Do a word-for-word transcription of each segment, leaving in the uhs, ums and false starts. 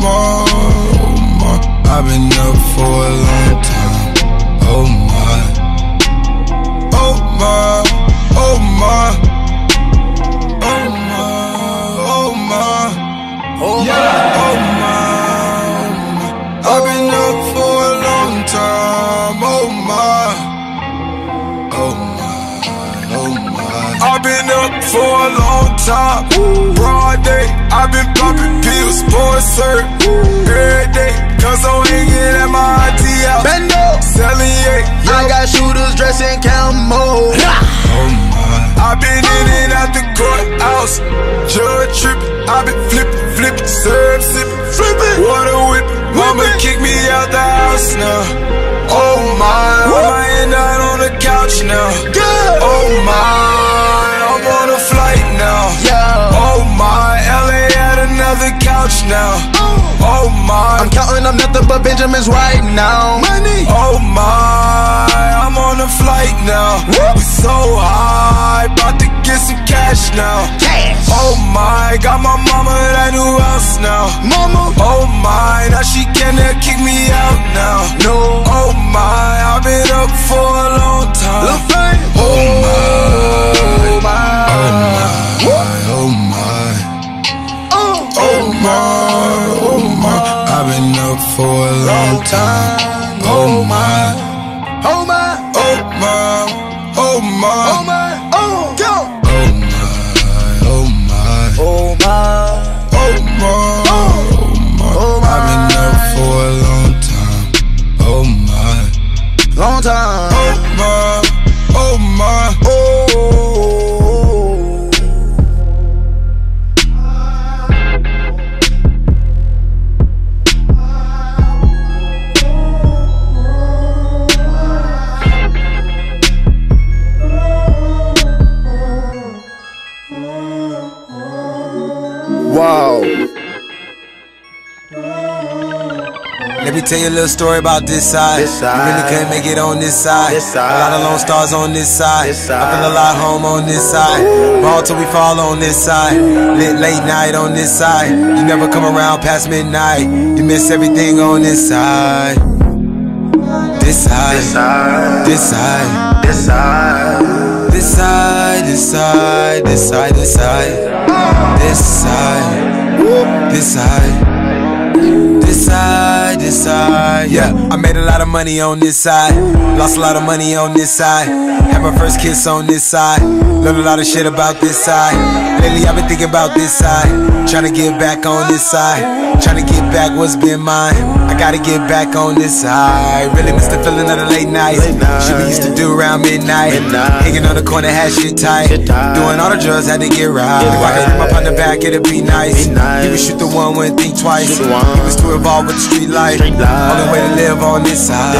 my, oh my, I've been up for a long time. Oh my, oh my, oh my, oh my, oh my, oh yeah, oh my, I've been up for a long time. Oh my, oh my, oh my, I've been up for a long time. Broad day, I've been popping pills, pouring syrup every day, cause I'm hanging at my auntie house. Bendo, selling eight. I got shooters dressed in camo. Oh my, I've been in and out the courthouse. Judge trippin', I've been flippin', flippin', syrup sippin', flippin', water whippin'. Mama kick me out the house now. Oh my, I'ma end out on the couch now. Oh my, I'm on a flight now. Oh my, L A at another couch now. Oh my, I'm counting up nothing but Benjamins right now. Money. Oh my, I'm on a flight now. We so high, about to get some cash now. Cash. Oh my, got my mama that new house now. Mama. Oh my, now she cannot kick me out now. No. Oh my, I've been up for a long time. Oh my, oh my, oh my, oh my, oh my, I've been up for a long time. Oh my, oh my, oh my, oh my, oh my, oh go. Oh my, oh my, oh my, oh my, oh my, I've been up for a long time. Oh my, long time. Oh my, oh my, oh. Wow. Let me tell you a little story about this side. This side. You really couldn't make it on this side. This side. A lot of lone stars on this side. This side. I feel a lot home on this side. Ball till we fall on this side. Lit late night on this side. You never come around past midnight. You miss everything on this side. This side. This side. This side. This side. This side. This side. This side. This side. This side. This side. This side, this side, yeah. I made a lot of money on this side. Lost a lot of money on this side. Had my first kiss on this side. Learned a lot of shit about this side. Lately I've been thinking about this side. Trying to get back on this side. Trying to get back what's been mine. I gotta get back on this side. Really miss the feeling of the late nights. Shit we used to do around midnight. Hanging on the corner, had shit tight. Doing all the drugs, had to get right. If I hit him up on the back, it'd be nice. He would shoot the one, wouldn't think twice. He was too involved with the street life. Only way to live on this side.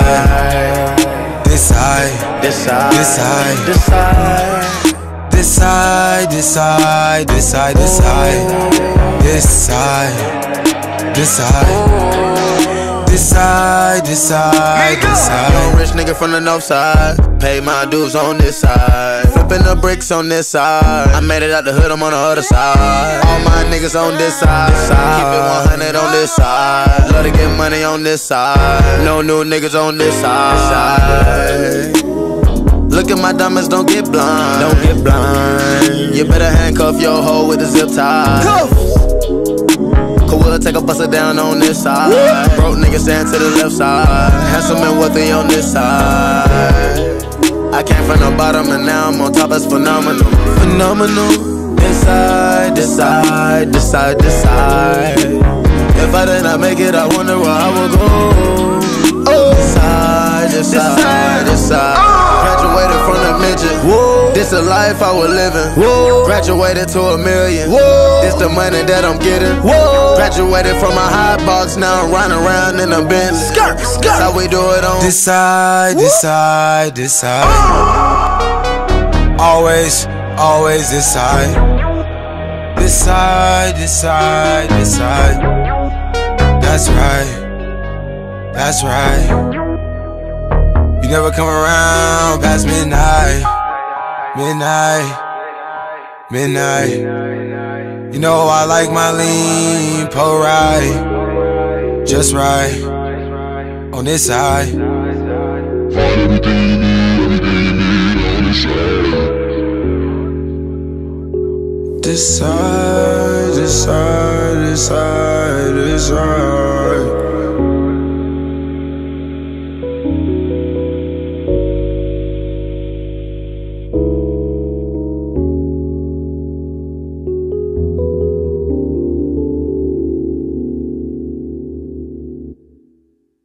This side. This side. This side. This side. This side. This side. This side. This side. This side. This side. This side. This side. This side. Young rich nigga from the north side. Pay my dues on this side. Flipping the bricks on this side. I made it out the hood, I'm on the other side. All my niggas on this side. Keep it one hundred on this side. Love to get money on this side. No new niggas on this side. Look at my diamonds, don't get blind. Don't get blind. You better handcuff your hoe with a zip tie. Cause we'll take a buster down on this side. Broke niggas stand to the left side. Handsome and wealthy on this side. I came from the bottom and now I'm on top, it's phenomenal. Phenomenal. This side, this side, this side, this side. If I did not make it, I wonder where I would go. Oh, this side, this side, this side. Graduated from the midget. Whoa. This the life I was living. Whoa. Graduated to a million. Whoa. This the money that I'm getting. Whoa. Graduated from a high box, now I'm riding around in a Benz. Skirt, skirt. That's how we do it on this side, this side, this side. Uh. Always, always this side. This side, this side, this side. That's right. That's right. You never come around past midnight. Midnight. Midnight. You know I like my lean, pull right, just right, on this side. Find everything you need, everything you need on this side. This side, this side, this side, this side.